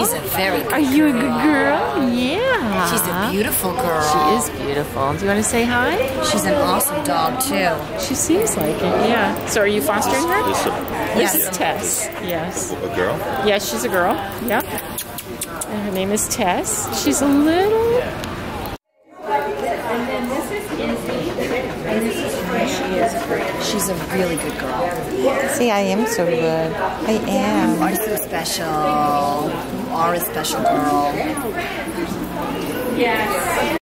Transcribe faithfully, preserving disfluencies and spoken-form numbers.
She's a very good Are you a girl. good girl? Yeah. She's a beautiful girl. She is beautiful. Do you want to say hi? She's an awesome dog, too. She seems like it, yeah. So are you fostering her? This a, Yes. This is Tess. Yes. a girl? Yes, she's a girl. Yep. And her name is Tess. She's a little... And then this is Izzy. And this is She is She's a really good girl. See, I am so good. I You am. are so special. You are a special girl. Yes.